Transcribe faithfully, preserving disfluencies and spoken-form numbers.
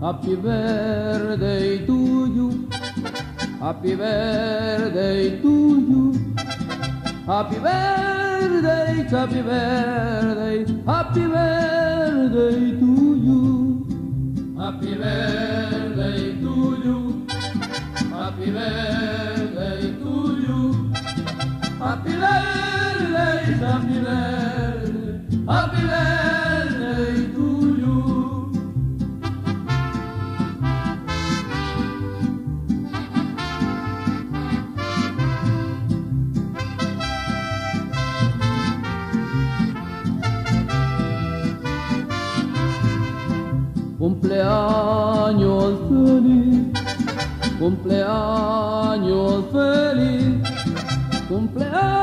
Happy birthday to you. Happy birthday to you. Happy birthday, happy birthday, happy birthday to you. Happy birthday to you. Happy birthday to you. Happy birthday, happy birthday, happy birthday to you. Cumpleaños feliz, cumpleaños feliz, cumpleaños